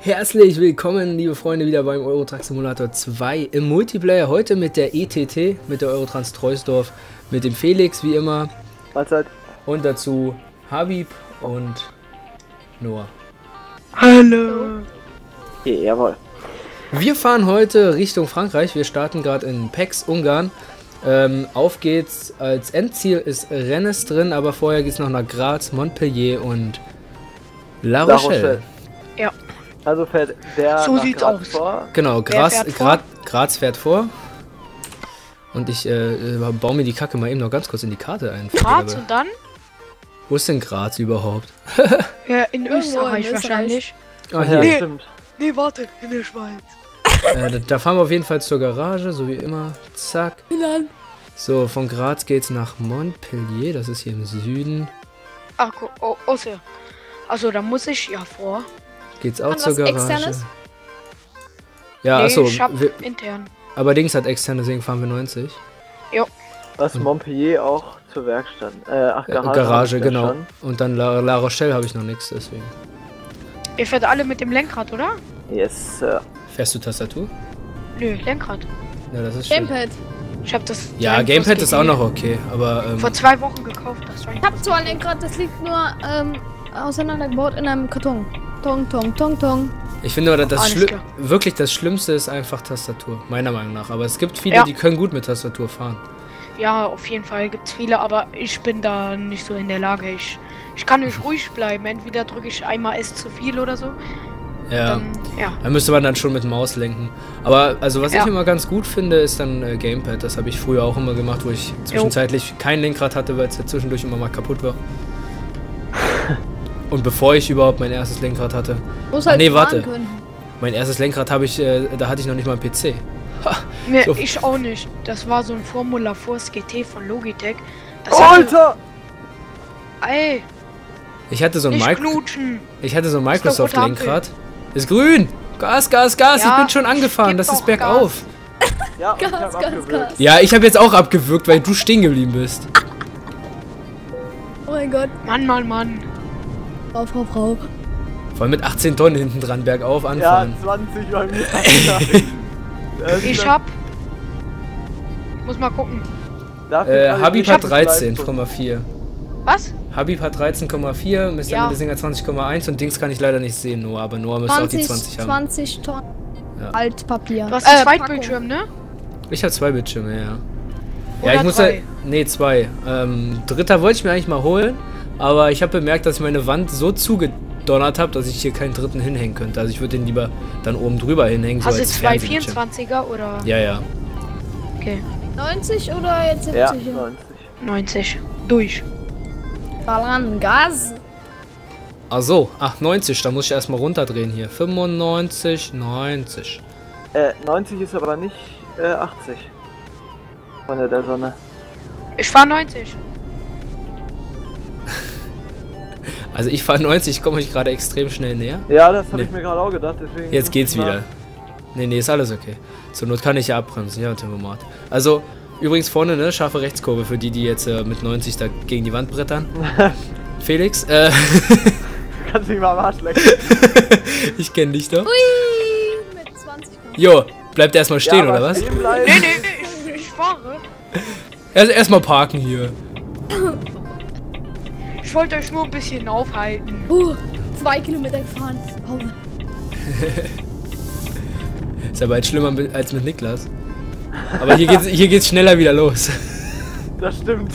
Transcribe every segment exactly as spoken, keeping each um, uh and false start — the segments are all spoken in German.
Herzlich willkommen, liebe Freunde, wieder beim Euro Truck Simulator zwei im Multiplayer. Heute mit der E T T, mit der Eurotrans Treusdorf, mit dem Felix, wie immer. Mahlzeit. Und dazu Habib und Noah. Hallo. Ja, jawohl. Wir fahren heute Richtung Frankreich. Wir starten gerade in Pécs, Ungarn. Ähm, auf geht's. Als Endziel ist Rennes drin, aber vorher geht's noch nach Graz, Montpellier und La Rochelle. La Rochelle. Ja. Also fährt der so nach sieht's Graz aus. vor. Genau, Graz fährt Graz, Graz fährt vor. Und ich äh, baue mir die Kacke mal eben noch ganz kurz in die Karte ein. Graz und dann? Wo ist denn Graz überhaupt? Ja, in Irgendwo Österreich in wahrscheinlich. Ah, Ja, hier. Nee. stimmt. Nee, warte, in der Schweiz. Äh, da, da fahren wir auf jeden Fall zur Garage, so wie immer. Zack. So, von Graz geht's nach Montpellier, das ist hier im Süden. Ach, gu- oh, oh, so. Also, da muss ich ja vor. Geht's auch Kann zur was Garage. Externes? Ja, Nee, achso. ich hab wir- intern. Aber Dings hat extern, deswegen fahren wir neunzig. Was Und- Montpellier auch zur Werkstatt. Äh, ach, Äh, Garage. Garage, hab ich ja genau. schon. Und dann La, La Rochelle habe ich noch nichts, deswegen. Ihr fährt alle mit dem Lenkrad, oder? Yes, Sir. Fährst du Tastatur? Nö, Lenkrad. Ja, das ist schön. Gamepad. Ich hab das. Ja, Lenkrad Gamepad ist auch gesehen. noch okay, aber ähm, Vor zwei Wochen gekauft, das war Ich hab zwar ein Lenkrad, das liegt nur ähm, auseinandergebaut in einem Karton. Tong, tong, tong, tong. ich finde aber, das Alles Schli klar. wirklich das Schlimmste ist einfach Tastatur, meiner Meinung nach. Aber es gibt viele, Ja. die können gut mit Tastatur fahren. Ja, auf jeden Fall gibt's viele, aber ich bin da nicht so in der Lage. Ich, ich kann nicht ruhig bleiben. Entweder drücke ich einmal S zu viel oder so. Ja. Dann, ja. Da müsste man dann schon mit Maus lenken. Aber also was Ja. ich immer ganz gut finde, ist dann äh, Gamepad. Das habe ich früher auch immer gemacht, wo ich zwischenzeitlich kein Lenkrad hatte, weil es ja zwischendurch immer mal kaputt war. Und bevor ich überhaupt mein erstes Lenkrad hatte. Muss Ach, halt nee, fahren warte. können. Mein erstes Lenkrad habe ich, äh, da hatte ich noch nicht mal einen P C. Nee, So. ich auch nicht. Das war so ein Formula Force G T von Logitech. Das hatte, Alter! ey, Ich hatte so ein, nicht Mic knutschen. ich hatte so ein Ist doch rote Microsoft-Lenkrad. Ist grün! Gas, Gas, Gas! Ja, ich bin schon angefahren, gib das ist doch bergauf. Ja, und ich Gas, hab Gas, abgewürgt. Gas. Ja, ich habe jetzt auch abgewürgt, weil du stehen geblieben bist. Oh mein Gott. Mann, Mann, Mann. Frau, Frau, Frau. Vor allem mit achtzehn Tonnen hinten dran bergauf Ja, anfahren. zwanzig bei mir. Das ist Ich dann- hab. Muss mal gucken. dafür Äh, kann ich Habib nicht hat so dreizehn leisten. Komma vier. Was? Habib hat dreizehn Komma vier, Mister Ja. Mittelsinger zwanzig Komma eins und Dings kann ich leider nicht sehen, Noah, aber Noah müsste auch die zwanzig, zwanzig haben. zwanzig Tonnen Ja. Altpapier. Du hast Äh, einen Packung. Zweitbildschirm, ne? Ich habe zwei Bildschirme, ja. Ja, Oder ich muss drei? ja. Nee, zwei. Ähm, dritter wollte ich mir eigentlich mal holen, aber ich habe bemerkt, dass ich meine Wand so zugedonnert habe, dass ich hier keinen dritten hinhängen könnte. Also ich würde den lieber dann oben drüber hinhängen, Hast so du als zwei Fernsehbildschirm. vierundzwanziger oder? Ja, ja. Okay. neunzig oder jetzt Ja, siebzig? neunzig. neunzig. Durch. Ballern, Gas. Ach so, ach neunzig, da muss ich erstmal runterdrehen hier. fünfundneunzig, neunzig. Äh, neunzig ist aber nicht äh, achtzig. Von der, der Sonne. Ich fahr neunzig. Also ich fahre neunzig, ich komme euch gerade extrem schnell näher. Ja, das habe Nee. ich mir gerade auch gedacht, deswegen. Jetzt muss geht's ich mal- wieder. Nee, nee, ist alles okay. Zur Not kann ich ja abbremsen, ja, Tempomat. Also, übrigens vorne, ne, scharfe Rechtskurve für die, die jetzt äh, mit neunzig da gegen die Wand brettern. Felix, äh, Kannst mich mal am Arsch lecken. ich kenne dich doch. Ui, mit zwanzig Tonnen. Jo, bleibt erstmal stehen, Ja, oder aber was? stehen bleiben. Nee, nee, ich, ich fahre. Erst erstmal parken hier. Ich wollte euch nur ein bisschen aufhalten. Uh, zwei Kilometer gefahren. Pause. Ist ja bald schlimmer mit- als mit Niklas. Aber hier geht's, hier geht's schneller wieder los. Das stimmt.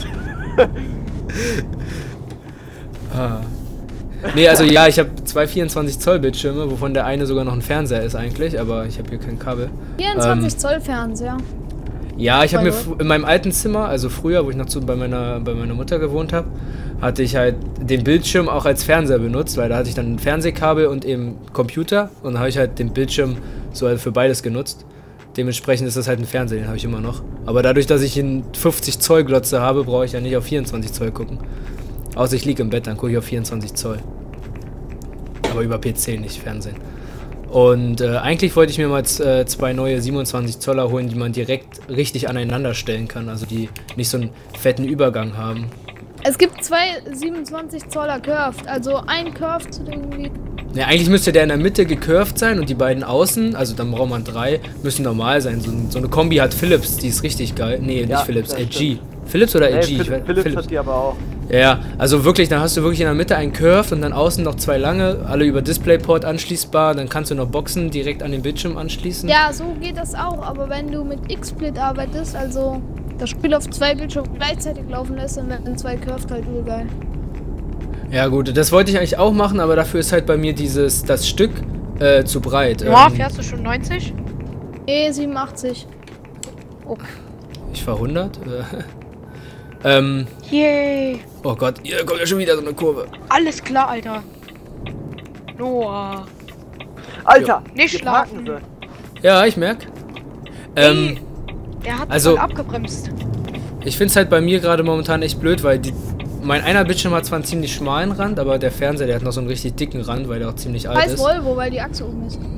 Ah. Nee, also ja, ich habe zwei vierundzwanzig Zoll Bildschirme, wovon der eine sogar noch ein Fernseher ist eigentlich, aber ich habe hier kein Kabel. vierundzwanzig Ähm, Zoll Fernseher. Ja, ich habe mir Voll fr- in meinem alten Zimmer, also früher, wo ich noch zu, bei, meiner, bei meiner Mutter gewohnt habe, hatte ich halt den Bildschirm auch als Fernseher benutzt, weil da hatte ich dann ein Fernsehkabel und eben Computer und dann habe ich halt den Bildschirm so halt für beides genutzt. Dementsprechend ist das halt ein Fernseher, den habe ich immer noch. Aber dadurch, dass ich einen fünfzig Zoll Glotze habe, brauche ich ja nicht auf vierundzwanzig Zoll gucken. Außer ich liege im Bett, dann gucke ich auf vierundzwanzig Zoll. Aber über P C, nicht Fernsehen. Und äh, eigentlich wollte ich mir mal äh, zwei neue siebenundzwanzig Zoller holen, die man direkt richtig aneinander stellen kann. Also die nicht so einen fetten Übergang haben. Es gibt zwei siebenundzwanzig Zoller Curved. Also ein Curved zu irgendwie Ja, eigentlich müsste der in der Mitte gecurved sein und die beiden außen, also dann braucht man drei, müssen normal sein. So, so eine Kombi hat Philips, die ist richtig geil. Nee, nicht Ja, Philips, das L G. stimmt. Philips oder Nee, L G? Phil Ich weiß- Philips, hat die aber auch. Ja, also wirklich, dann hast du wirklich in der Mitte einen Curve und dann außen noch zwei lange, alle über DisplayPort anschließbar, dann kannst du noch Boxen direkt an den Bildschirm anschließen. Ja, so geht das auch, aber wenn du mit X-Split arbeitest, also das Spiel auf zwei Bildschirmen gleichzeitig laufen lässt, dann werden zwei Curved halt übel geil. Ja gut, das wollte ich eigentlich auch machen, aber dafür ist halt bei mir dieses, das Stück äh, zu breit. Ja, Ähm, fährst du schon neunzig? E siebenundachtzig. ich fahr hundert. Äh, ähm, Yay! oh Gott, hier kommt ja schon wieder so eine Kurve. Alles klar, Alter. Noah. Alter! Nicht hier parken schlafen. sie. Ja, ich merk. Ähm, Ey, der hat also- voll abgebremst. ich find's halt bei mir gerade momentan echt blöd, weil die, mein einer Bildschirm hat zwar einen ziemlich schmalen Rand, aber der Fernseher, der hat noch so einen richtig dicken Rand, weil der auch ziemlich alt Heißt ist. Volvo, weil die Achse oben ist.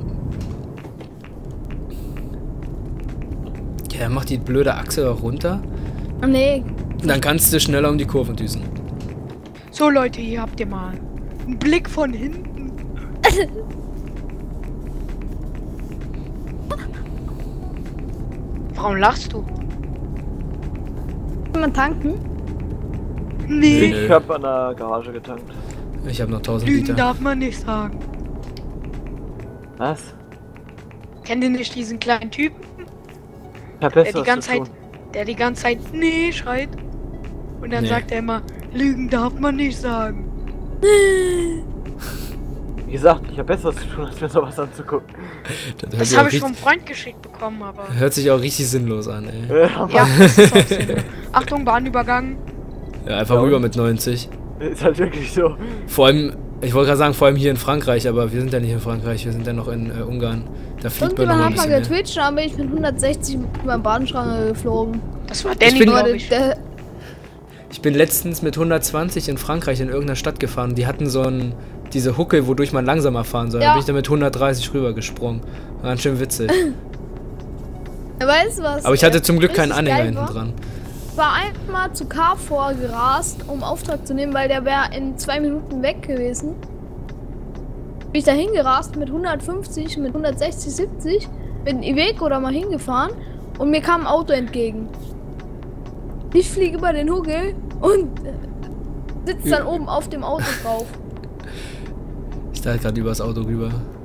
Ja, mach die blöde Achse auch runter. Ah, nee. Dann kannst du schneller um die Kurven düsen. So, Leute, hier habt ihr mal einen Blick von hinten. Warum lachst du? Kann man tanken? Nee, Nö. Ich hab an der Garage getankt. Ich habe noch tausend Lügen Liter. darf man nicht sagen. Was? Kennt ihr nicht diesen kleinen Typen, Ich hab der besseres die ganze zu Zeit, tun. der die ganze Zeit nee schreit? Und dann Nee. sagt er immer, Lügen darf man nicht sagen. Wie gesagt, ich hab besseres zu tun, als mir sowas anzugucken. Das, hört Das sich habe auch ich vom richtig, Freund geschickt bekommen, aber... hört sich auch richtig sinnlos an, ey. Ja, Ja, das ist auch Sinn. Achtung, Bahnübergang. Ja, einfach Ja, rüber und? mit neunzig. ist halt wirklich so. Vor allem, ich wollte gerade sagen, vor allem hier in Frankreich, aber wir sind ja nicht in Frankreich, wir sind ja noch in äh, Ungarn. Da fliegt man noch Irgendjemand mal ein hat mal bisschen mehr. getwitcht, aber ich bin hundertsechzig über den Bahnschrange geflogen. Das war Danny, bin- glaube Leute, ich. der, Ich bin letztens mit hundertzwanzig in Frankreich in irgendeiner Stadt gefahren. Die hatten so ein, diese Hucke, wodurch man langsamer fahren soll. Da Ja. bin ich dann mit hundertdreißig rübergesprungen. War ganz schön witzig. weißt du was? Aber ich hatte äh, zum Glück keinen richtig Anhänger geil hinten war? dran. Ich war einmal zu Carrefour gerast, um Auftrag zu nehmen, weil der wäre in zwei Minuten weg gewesen. Bin ich da hingerast mit hundertfünfzig, mit hundertsechzig, siebzig, bin Iveco da mal hingefahren und mir kam ein Auto entgegen. Ich fliege über den Hügel und äh, sitze dann oben auf dem Auto drauf. Ich dachte gerade übers Auto rüber.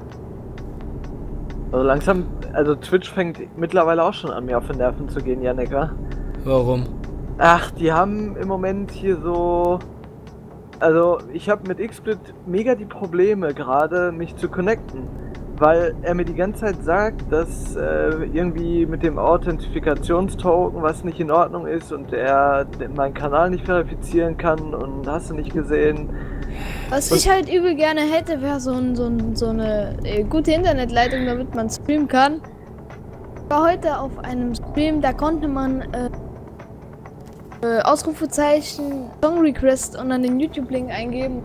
Also langsam, also Twitch fängt mittlerweile auch schon an, mir auf den Nerven zu gehen, Janik, wa? Warum? Ach, die haben im Moment hier so... Also, ich habe mit X-Split mega die Probleme gerade, mich zu connecten. Weil er mir die ganze Zeit sagt, dass äh, irgendwie mit dem Authentifikationstoken was nicht in Ordnung ist und er meinen Kanal nicht verifizieren kann und hast du nicht gesehen. Was ich halt übel gerne hätte, wäre so, ein, so, ein, so eine äh, gute Internetleitung, damit man streamen kann. Ich war heute auf einem Stream, da konnte man äh, äh, Ausrufezeichen, Song Request und dann den YouTube-Link eingeben.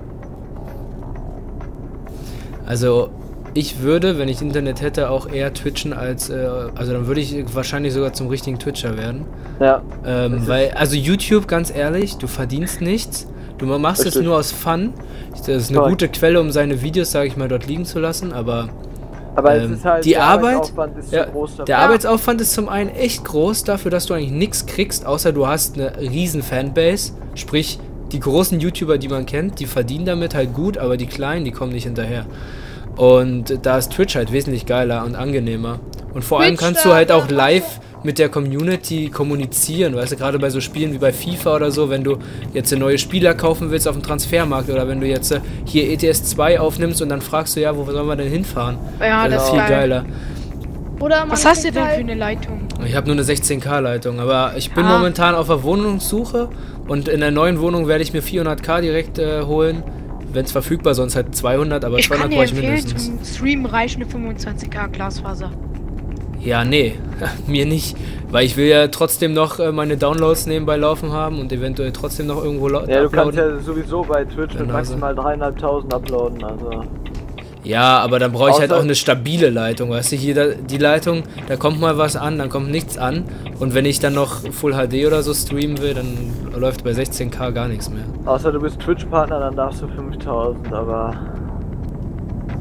Also, ich würde, wenn ich Internet hätte, auch eher twitchen als, äh, also dann würde ich wahrscheinlich sogar zum richtigen Twitcher werden. Ja. Ähm, Das ist- weil, also YouTube, ganz ehrlich, du verdienst nichts. Du machst es Richtig. nur aus Fun. Das ist eine Korrekt. gute Quelle, um seine Videos, sage ich mal, dort liegen zu lassen, aber Aber Ähm, es ist halt, die der Arbeit- Arbeitsaufwand ist ja, zu groß dafür. der Arbeitsaufwand ist zum einen echt groß dafür, dass du eigentlich nichts kriegst, außer du hast eine riesen Fanbase. Sprich, die großen YouTuber, die man kennt, die verdienen damit halt gut, aber die kleinen, die kommen nicht hinterher. Und da ist Twitch halt wesentlich geiler und angenehmer. Und vor allem Twitch, kannst da- du halt auch da- live mit der Community kommunizieren, weißt du, gerade bei so Spielen wie bei FIFA oder so, wenn du jetzt neue Spieler kaufen willst auf dem Transfermarkt oder wenn du jetzt äh, hier E T S zwei aufnimmst und dann fragst du, ja, wo sollen wir denn hinfahren? Ja, das das ist ist viel geil. geiler. Oder man Was hast du kriegt denn für halt, eine Leitung? Ich habe nur eine sechzehn K Leitung, aber ich bin Ah. momentan auf der Wohnungssuche und in der neuen Wohnung werde ich mir vierhundert K direkt äh, holen, wenn es verfügbar, sonst halt zweihundert, aber Ich kann zweihundert dir brauche ich empfehlen, mindestens. zum Streamen reicht eine fünfundzwanzig K Glasfaser. Ja, nee, mir nicht, weil ich will ja trotzdem noch äh, meine Downloads nebenbei laufen haben und eventuell trotzdem noch irgendwo lau- Ja, du kannst uploaden. ja sowieso bei Twitch mit Genau so. maximal dreieinhalbtausend uploaden, also... Ja, aber dann brauche ich halt Außer- auch eine stabile Leitung, weißt du, hier da, die Leitung, da kommt mal was an, dann kommt nichts an und wenn ich dann noch Full H D oder so streamen will, dann läuft bei sechzehn K gar nichts mehr. Außer du bist Twitch-Partner, dann darfst du fünftausend, aber...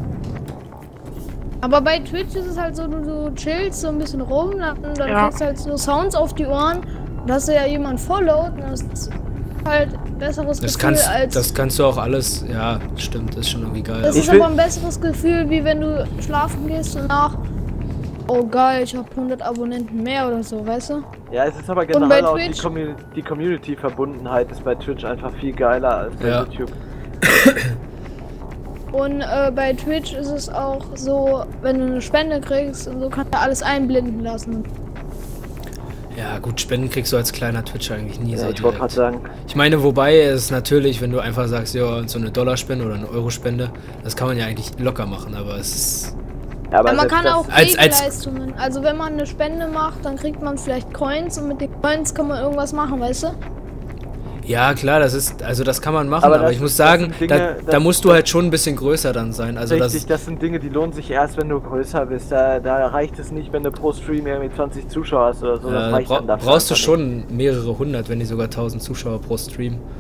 Aber bei Twitch ist es halt so, du, du chillst so ein bisschen rum, dann, dann Ja. kriegst du halt so Sounds auf die Ohren. Und hast du ja jemand followt, und das ist halt ein besseres Das Gefühl kannst, als... das kannst du auch alles, ja, stimmt, ist schon irgendwie geil. Das Ich ist will- aber ein besseres Gefühl, wie wenn du schlafen gehst und nach, oh geil, ich habe hundert Abonnenten mehr oder so, weißt du? Ja, es ist aber bei generell auch die, Twitch- Commu die Community-Verbundenheit ist bei Twitch einfach viel geiler als bei Ja. YouTube. Und äh, bei Twitch ist es auch so, wenn du eine Spende kriegst und so, kannst du alles einblenden lassen. Ja, gut, Spenden kriegst du als kleiner Twitcher eigentlich nie Ja, so ich wollte gerade direkt. sagen. Ich meine, wobei es natürlich, wenn du einfach sagst, ja, so eine Dollarspende oder eine Eurospende, das kann man ja eigentlich locker machen, aber es ist... Ja, aber Aber man selbst kann das- auch als- als- Gegenleistungen. Also wenn man eine Spende macht, dann kriegt man vielleicht Coins und mit den Coins kann man irgendwas machen, weißt du? Ja, klar, das ist, also das kann man machen, Aber aber, das- ich muss das sagen, sind da, Dinge, da das- musst du halt schon ein bisschen größer dann sein. Also Richtig, das, das sind Dinge, die lohnen sich erst, wenn du größer bist. Da, da reicht es nicht, wenn du pro Stream irgendwie zwanzig Zuschauer hast oder so. Das äh, reicht bra dann dafür brauchst du einfach schon mehrere hundert, wenn nicht sogar tausend Zuschauer pro Stream. nicht.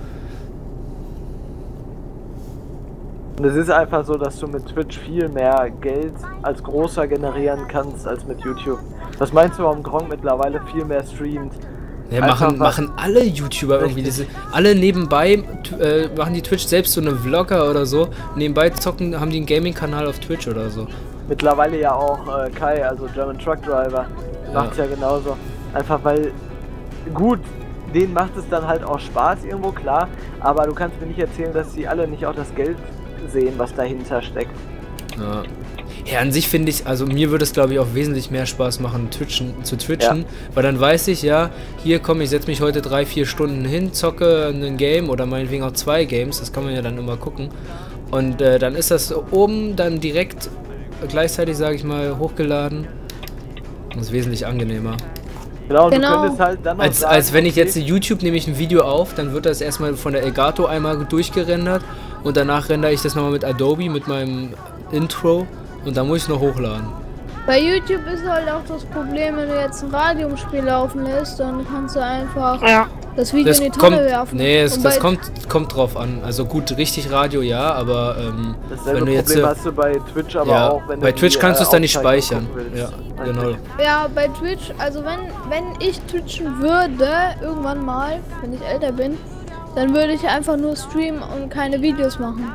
Und es ist einfach so, dass du mit Twitch viel mehr Geld als großer generieren kannst als mit YouTube. Was meinst du, warum Gronk mittlerweile viel mehr streamt? Ja, Einfach machen, was- machen alle YouTuber irgendwie diese, alle nebenbei t- äh, machen die Twitch selbst so eine Vlogger oder so. Nebenbei zocken, haben die einen Gaming-Kanal auf Twitch oder so. Mittlerweile ja auch äh, Kai, also German Truck Driver, Ja. macht's ja genauso. Einfach weil, gut, denen macht es dann halt auch Spaß irgendwo, klar, aber du kannst mir nicht erzählen, dass sie alle nicht auch das Geld sehen, was dahinter steckt. Ja. Ja, an sich finde ich, also mir würde es glaube ich auch wesentlich mehr Spaß machen, twitchen, zu twitchen, Ja. weil dann weiß ich, ja, hier komm, ich setze mich heute drei, vier Stunden hin, zocke ein Game oder meinetwegen auch zwei Games, das kann man ja dann immer gucken. Und äh, dann ist das oben dann direkt gleichzeitig, sage ich mal, hochgeladen. Das ist wesentlich angenehmer. Genau, und Genau. du könntest halt dann noch Als, sagen, als wenn ich okay, jetzt YouTube nehme ich ein Video auf, dann wird das erstmal von der Elgato einmal durchgerendert und danach rendere ich das nochmal mit Adobe, mit meinem Intro und dann muss ich noch hochladen. Bei YouTube ist halt auch das Problem, wenn du jetzt ein Radio im Spiel laufen lässt, dann kannst du einfach Ja. das Video Das in die Tonne kommt, werfen. nee, es, Und das bei- kommt, kommt drauf an. Also gut, richtig Radio ja, aber ähm, dasselbe wenn du jetzt... Problem äh, hast du bei Twitch aber ja, auch, wenn bei du Twitch die, kannst du äh, es dann nicht Aufzeichnung speichern. gucken willst. Ja, Eigentlich. genau. Ja, bei Twitch, also wenn, wenn ich twitchen würde, irgendwann mal, wenn ich älter bin, dann würde ich einfach nur streamen und keine Videos machen.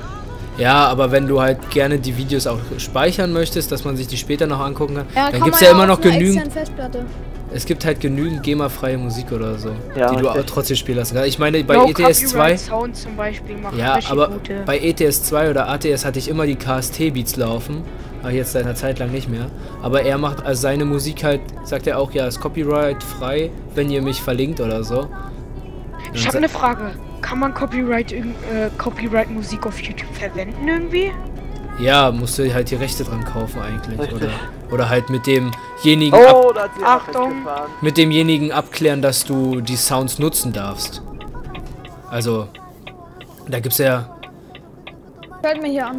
Ja, aber wenn du halt gerne die Videos auch speichern möchtest, dass man sich die später noch angucken kann, Ja, dann kann gibt es man ja immer noch auf einer genügend... externen Festplatte. Es gibt halt genügend GEMA-freie Musik oder so, Ja, die du auch richtig. trotzdem spielen lassen kannst. Ich meine, bei No E T S zwei... Copyright Sound zum Beispiel machen Ja, richtig aber gute. bei E T S zwei oder A T S hatte ich immer die K S T-Beats laufen. Aber jetzt seit einer Zeit lang nicht mehr. Aber er macht also seine Musik halt, sagt er auch, ja, ist Copyright frei, wenn ihr mich verlinkt oder so. Ich Und habe sa- eine Frage. Kann man Copyright, irg- äh, Copyright Musik auf YouTube verwenden irgendwie? Ja, musst du halt die Rechte dran kaufen eigentlich. Richtig. Oder, oder halt mit demjenigen, ab, Oh, da hat sie Achtung. festgefahren. mit demjenigen abklären, dass du die Sounds nutzen darfst. Also, da gibt's ja, Fällt mir hier an.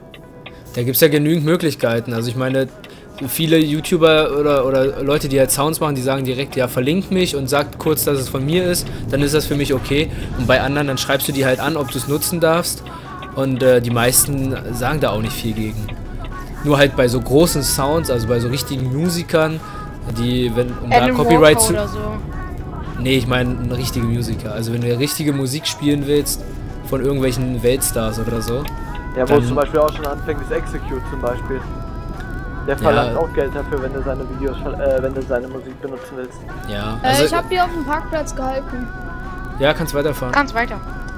da gibt's ja genügend Möglichkeiten. Also ich meine, viele YouTuber oder, oder Leute, die halt Sounds machen, die sagen direkt, ja, verlinkt mich und sagt kurz, dass es von mir ist, dann ist das für mich okay. Und bei anderen, dann schreibst du die halt an, ob du es nutzen darfst. Und äh, die meisten sagen da auch nicht viel gegen. Nur halt bei so großen Sounds, also bei so richtigen Musikern, die, wenn, um da Alan Copyright Walker zu... oder so. Nee, ich meine eine richtige Musiker. Also wenn du richtige Musik spielen willst, von irgendwelchen Weltstars oder so. Ja, wo Dann- es zum Beispiel auch schon anfängt, ist Execute zum Beispiel. Der verlangt auch Geld dafür, wenn du seine Videos, ver- äh, wenn du seine Musik benutzen willst. Ja, Äh, also, ich habe die auf dem Parkplatz gehalten. ja, kannst weiterfahren. Ganz weiter.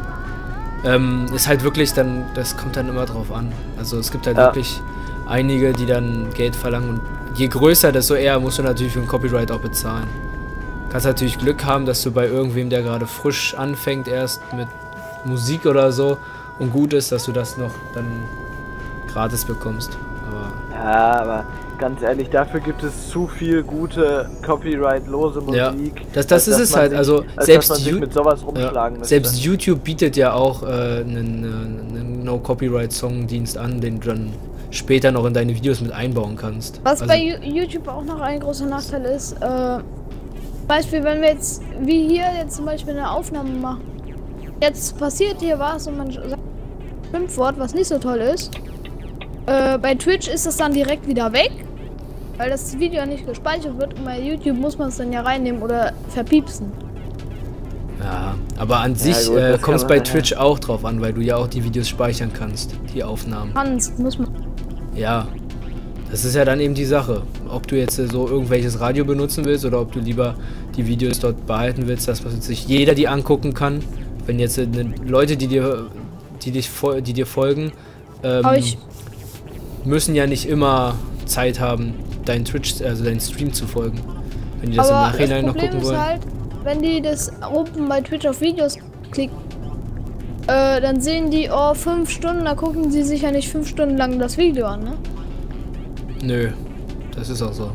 Ähm, ist halt wirklich dann, das kommt dann immer drauf an. Also es gibt halt Ja. wirklich einige, die dann Geld verlangen und je größer, desto eher musst du natürlich für ein Copyright auch bezahlen. Kannst natürlich Glück haben, dass du bei irgendwem, der gerade frisch anfängt, erst mit Musik oder so und gut ist, dass du das noch dann gratis bekommst. Aber Ja, aber ganz ehrlich, dafür gibt es zu viel gute Copyright-lose Ja, Musik. das- das als ist dass es man halt, sich- also als selbst dass man sich Ju- mit sowas ja, rumschlagen müsste. selbst YouTube bietet ja auch äh, einen, einen No-Copyright-Song-Dienst an, den du dann später noch in deine Videos mit einbauen kannst. Was Also- bei Ju- YouTube auch noch ein großer Nachteil ist, äh, Beispiel, wenn wir jetzt, wie hier jetzt zum Beispiel eine Aufnahme machen. Jetzt passiert hier was und man sagt ein Schimpfwort, was nicht so toll ist. Äh, bei Twitch ist es dann direkt wieder weg, weil das Video nicht gespeichert wird und bei YouTube muss man es dann ja reinnehmen oder verpiepsen. Ja, aber an sich gut, äh, kommt es kann bei man- Twitch auch drauf an, weil du ja auch die Videos speichern kannst, die Aufnahmen. Kannst, muss man. Ja, das ist ja dann eben die Sache. Ob du jetzt äh, so irgendwelches Radio benutzen willst oder ob du lieber die Videos dort behalten willst, dass was sich jeder die angucken kann. Wenn jetzt äh, ne, Leute, die dir, die dich, fol- die dir folgen, ähm, Aber ich, müssen ja nicht immer Zeit haben, deinen Twitch, also deinen Stream zu folgen. Wenn die das im aber Nachhinein das noch Problem gucken ist wollen. halt, wenn die das oben bei Twitch auf Videos klicken, äh, dann sehen die, oh, fünf Stunden, da gucken sie sich ja nicht fünf Stunden lang das Video an, ne? Nö, das ist auch so.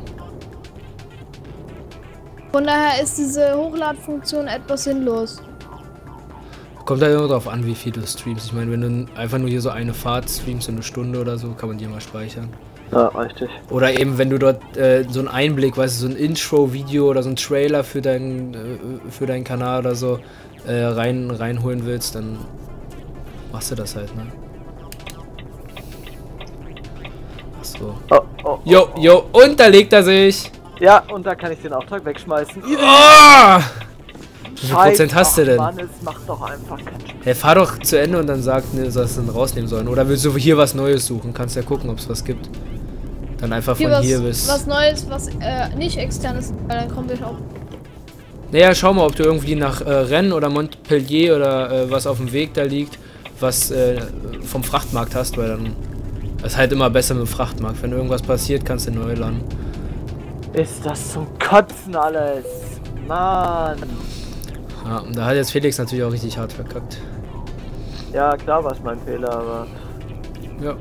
Von daher ist diese Hochladfunktion etwas sinnlos. Kommt halt immer darauf an, wie viel du streamst. Ich meine, wenn du einfach nur hier so eine Fahrt streamst, so eine Stunde oder so, kann man die mal speichern. Ja, richtig. Oder eben, wenn du dort äh, so einen Einblick, weißt du, so ein Intro-Video oder so ein Trailer für deinen äh, für deinen Kanal oder so äh, rein, reinholen willst, dann machst du das halt, ne? Achso. Oh, oh, Jo, jo, und da legt er sich! Ja, und da kann ich den Auftrag wegschmeißen. Oh! Wie viel Prozent hast du denn? Mann, es macht doch einfach keinen Spaß. Hey, fahr doch zu Ende und dann sag, ne, sollst du dann rausnehmen sollen. Oder willst du hier was Neues suchen? Kannst ja gucken, ob es was gibt. Dann einfach von Hier was, hier bis... was Neues, was äh, nicht extern ist, weil dann kommen wir auch. Naja, schau mal, ob du irgendwie nach äh, Rennes oder Montpellier oder äh, was auf dem Weg da liegt, was äh, vom Frachtmarkt hast, weil dann ist halt immer besser mit dem Frachtmarkt. Wenn irgendwas passiert, kannst du neu laden. Ist das zum Kotzen alles? Mann. Ja, und da hat jetzt Felix natürlich auch richtig hart verkackt. Ja, klar war es mein Fehler, aber Ja.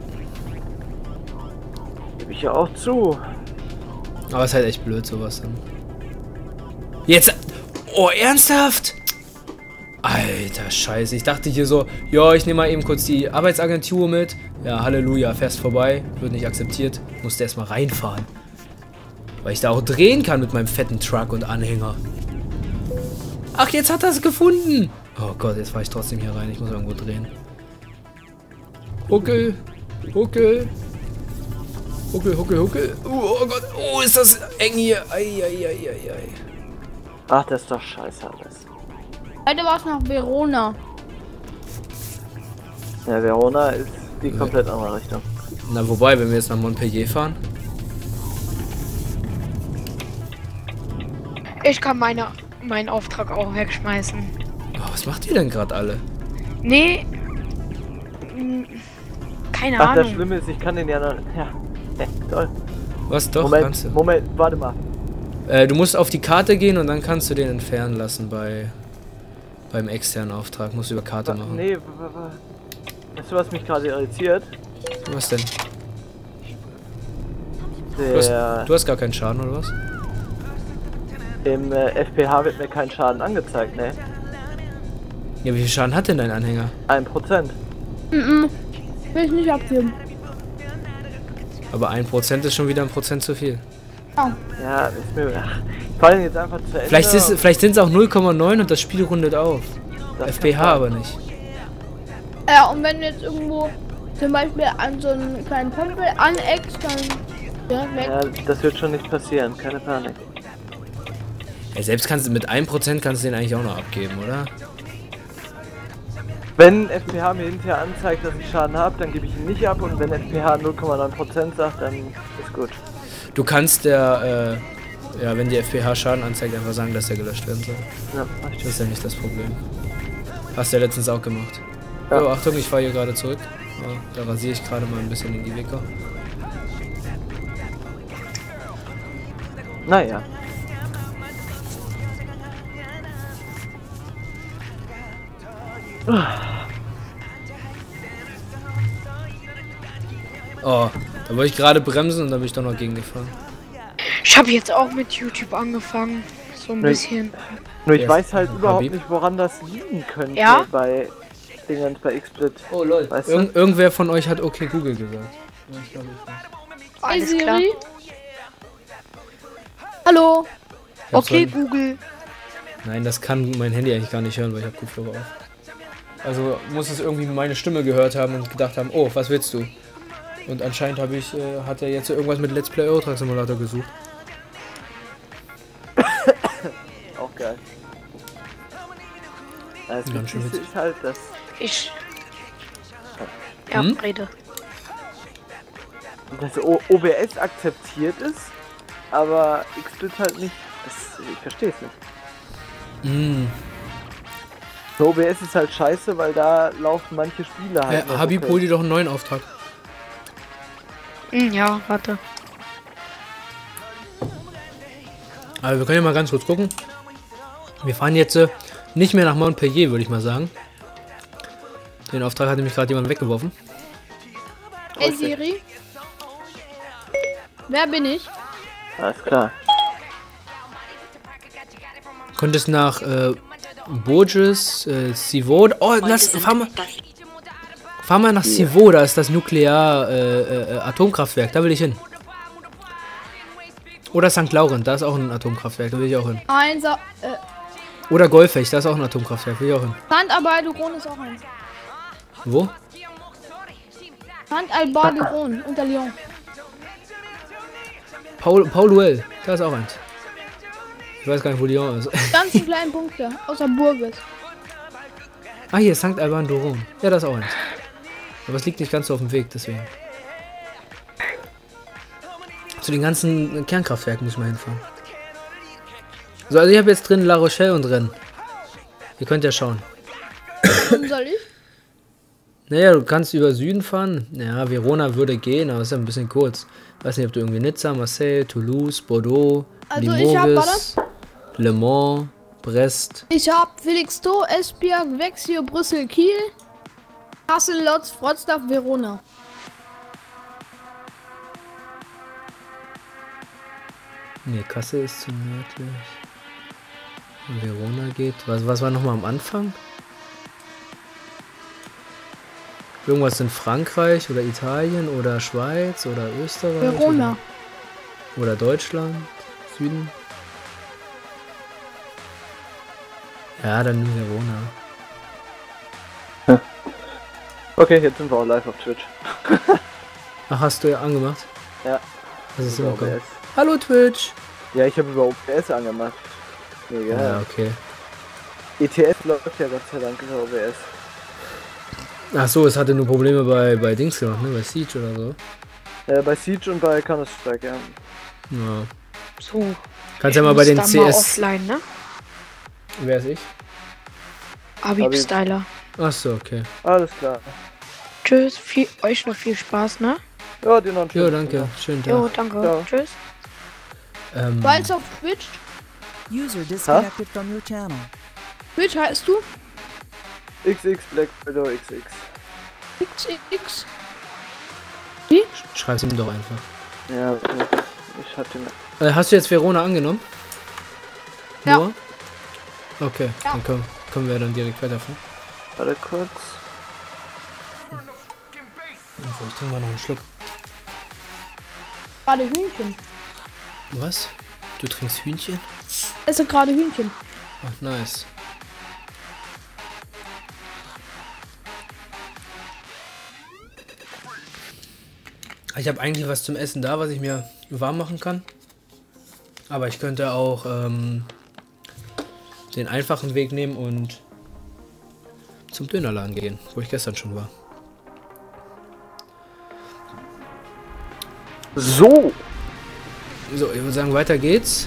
gebe ich ja auch zu. Aber ist halt echt blöd, sowas dann. Jetzt... Oh, ernsthaft? Alter Scheiße, ich dachte hier so, ja, ich nehme mal eben kurz die Arbeitsagentur mit. Ja, Halleluja, fährst vorbei, wird nicht akzeptiert, musste erstmal reinfahren. Weil ich da auch drehen kann mit meinem fetten Truck und Anhänger. Ach, jetzt hat er es gefunden. Oh Gott, jetzt fahre ich trotzdem hier rein, ich muss irgendwo drehen. Huckel, huckel. Huckel, huckel, huckel. Oh, oh Gott, oh, ist das eng hier. Ei, ei, ei, ei, ei. Ach, das ist doch scheiße alles. Heute war es nach Verona. Ja, Verona ist die komplett andere Richtung. Na, wobei, wenn wir jetzt nach Montpellier fahren. Ich kann meine, meinen Auftrag auch wegschmeißen. Oh, was macht ihr denn gerade alle? Nee. mm, Keine Ach, das Ahnung. Schlimme ist, ich kann den ja noch... Ja, ne, toll. Was doch, Moment, kannst du. Moment, warte mal. Äh, du musst auf die Karte gehen und dann kannst du den entfernen lassen bei beim externen Auftrag. Musst du über Karte machen. Nee, w- w- w- weißt du, was mich gerade irritiert? Was denn? Du hast, Der, du hast gar keinen Schaden, oder was? Im äh, F P H wird mir kein Schaden angezeigt, ne? Ja, wie viel Schaden hat denn dein Anhänger? Ein Prozent. Mhm. Will ich nicht abgeben. Aber ein Prozent ist schon wieder ein Prozent zu viel. Ja. Ja, ist mir... Ach, vor allem jetzt einfach zu Ende. Vielleicht, ist, vielleicht sind es auch null Komma neun und das Spiel rundet auf. Das F P H kann sein. aber nicht. Ja, und wenn du jetzt irgendwo zum Beispiel an so einen kleinen Pömpel aneckst, dann ja, weg. Ja, das wird schon nicht passieren, keine Panik. Ja, selbst kannst du mit einem Prozent kannst du den eigentlich auch noch abgeben, oder? Wenn F P H mir hinterher anzeigt, dass ich Schaden habe, dann gebe ich ihn nicht ab und wenn F P H null Komma neun Prozent sagt, dann ist gut. Du kannst der, äh, ja, wenn die F P H Schaden anzeigt, einfach sagen, dass der gelöscht werden soll. Ja, mach ich Das das. ist ja nicht das Problem. Hast du ja letztens auch gemacht. Ja. Oh, Achtung, ich fahre hier gerade zurück. Oh, da rasiere ich gerade mal ein bisschen in die Wicker. Naja. Oh, da wollte ich gerade bremsen und dann bin ich doch noch gegengefahren. Ich habe jetzt auch mit YouTube angefangen. So ein Nee. bisschen. Nur ich Wer weiß ist halt überhaupt Habib? nicht, woran das liegen könnte Ja? bei Dingen bei X-Split. Oh lol. Weißt du? Irgend, irgendwer von euch hat okay Google gesagt. Ja, ich glaube ich. Hey Alles klar. Siri. Hallo. Ich hab's Okay, dran. Google. Nein, das kann mein Handy eigentlich gar nicht hören, weil ich habe Kopfhörer auf. Also muss es irgendwie meine Stimme gehört haben und gedacht haben, oh, was willst du? Und anscheinend habe ich, äh, hat er jetzt irgendwas mit Let's Play Euro Truck Simulator gesucht. Auch geil. Das Ja, schön Wichtigste ist halt, dass Ich. Ja, Hm? rede. dass O- OBS akzeptiert ist, aber Xsplit halt nicht. Das, ich verstehe es nicht. Mm. O B S ist halt scheiße, weil da laufen manche Spiele halt. Äh, nicht Habib, okay. hol dir doch einen neuen Auftrag. Hm, ja, warte. Aber wir können ja mal ganz kurz gucken. Wir fahren jetzt äh, nicht mehr nach Montpellier, würde ich mal sagen. Den Auftrag hat nämlich gerade jemand weggeworfen. Hey Siri. Wer bin ich? Alles klar. Könntest nach äh, Bourges, äh, Civaux. Oh, lass, fahr mal, fahr mal nach Civaux, da ist das Nuklear äh, äh, Atomkraftwerk, da will ich hin. Oder Sankt Laurent, da ist auch ein Atomkraftwerk, da will ich auch hin. Eins. Äh, Oder Golfech, da ist auch ein Atomkraftwerk, will ich auch hin. Sant Albarderon ist auch eins. Wo? Sant Albarderon unter Lyon. Paul, Pauluel, da ist auch eins. Ich weiß gar nicht, wo Lyon ist. Ganz die kleinen Punkte, außer Burges. Ah, hier, Sankt Alban d'Oron. Ja, da ist auch eins. Aber es liegt nicht ganz so auf dem Weg, deswegen. Zu den ganzen Kernkraftwerken muss ich mal hinfahren. So, also ich habe jetzt drin La Rochelle und Rennes. Ihr könnt ja schauen. Warum soll ich? Naja, du kannst über Süden fahren. Ja, Verona würde gehen, aber ist ja ein bisschen kurz. Weiß nicht, ob du irgendwie Nizza, Marseille, Toulouse, Bordeaux, Also ich hab, war Limoges, Le Mans, Brest. Ich hab Felixstowe, Esbjerg, Växjö, Brüssel, Kiel, Kassel, Lodz, Wrocław, Verona. Ne, Kassel ist zu nördlich. Und Verona geht. Was, was war nochmal am Anfang? Irgendwas in Frankreich oder Italien oder Schweiz oder Österreich? Verona. Oder, oder Deutschland? Süden? Ja, dann nur Verona. Okay, jetzt sind wir auch live auf Twitch. Ach, hast du ja angemacht? Ja. Das ist Über immer cool. O B S. Hallo Twitch! Ja, ich habe über O B S angemacht. Ja, Ja, okay. E T F läuft ja Gott sei Dank über O B S. Ach so, es hatte nur Probleme bei, bei Dings gemacht, ne? Bei Siege oder so. Äh, bei Siege und bei Counter-Strike, ja. Ja. So. Kannst ja mal bei den Dann C mal S... offline, ne? Wer ist ich? Habib Habib. Styler. Ach so, okay. Alles klar. Tschüss, viel, euch noch viel Spaß, ne? Ja, dir noch einen schönen Jo, danke. Tag. Schönen Jo, Tag. danke. Ja. Tschüss. Ähm, War jetzt auf Twitch? User disconnected from your channel. Twitch heißt du? X X Black Widow X X. X X. schreib's ihm doch einfach. Ja, okay. Ich hatte ihn. Äh, hast du jetzt Verona angenommen? Ja. Nur? Okay, Ja. dann können, können wir dann direkt weiterfahren. Warte kurz. So, ich trinke mal noch einen Schluck. Gerade Hühnchen. Was? Du trinkst Hühnchen? Esse gerade Hühnchen. Ach, nice. Ich habe eigentlich was zum Essen da, was ich mir warm machen kann. Aber ich könnte auch ähm, den einfachen Weg nehmen und zum Dönerladen gehen, wo ich gestern schon war. So! So, ich würde sagen, weiter geht's.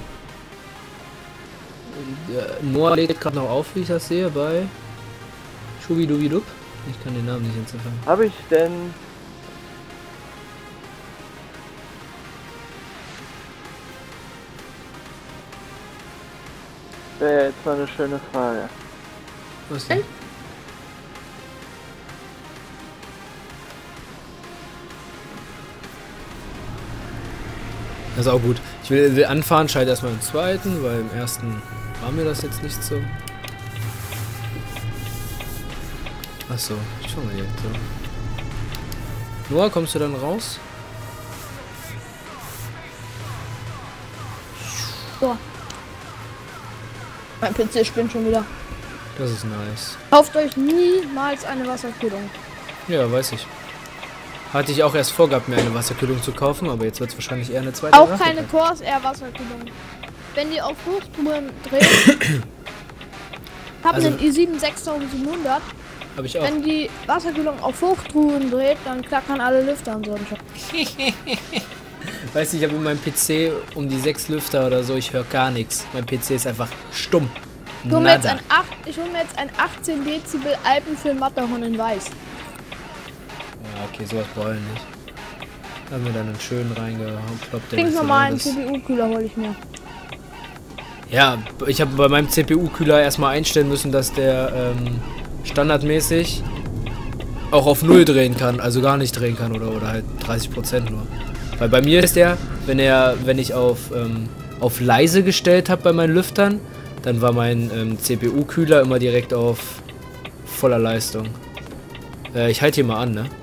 Der Noah lädt gerade noch auf, wie ich das sehe, bei Schubidubidup. Ich kann den Namen nicht entziffern. Habe ich denn. Wäre jetzt mal eine schöne Frage. Was denn? Das ist auch gut. Ich will, will anfahren, schalte erstmal im zweiten, weil im ersten war mir das jetzt nicht so. Achso, schau mal hier. So. Noah, kommst du dann raus? So. Mein P C spinnt schon wieder. Das ist nice. Kauft euch niemals eine Wasserkühlung. Ja, weiß ich. Hatte ich auch erst vorgehabt, mir eine Wasserkühlung zu kaufen, aber jetzt wird es wahrscheinlich eher eine zweite. Auch Rache. keine Corsair Wasserkühlung. Wenn die auf Hochtouren dreht, haben Also- einen i sieben sechstausendsiebenhundert. Habe ich auch. Wenn die Wasserkühlung auf Hochtouren dreht, dann klackern alle Lüfter und so. Weißt du, ich habe in meinem P C um die sechs Lüfter oder so, ich höre gar nichts. Mein P C ist einfach stumm. Ich hole mir, jetzt Nada. ein acht, ich hol mir jetzt ein achtzehn Dezibel Alpenfilm Matterhorn in Weiß. Ja, okay, sowas brauche ich nicht. Da haben wir dann einen schönen reingekloppt. Ganz normalen C P U-Kühler hole ich mir. Ja, ich habe bei meinem C P U-Kühler erstmal einstellen müssen, dass der ähm, standardmäßig auch auf null drehen kann, also gar nicht drehen kann oder, oder halt dreißig Prozent nur. Weil bei mir ist der, wenn er, wenn ich auf, ähm, auf leise gestellt habe bei meinen Lüftern, dann war mein ähm, C P U-Kühler immer direkt auf voller Leistung. Äh, ich halte hier mal an, ne?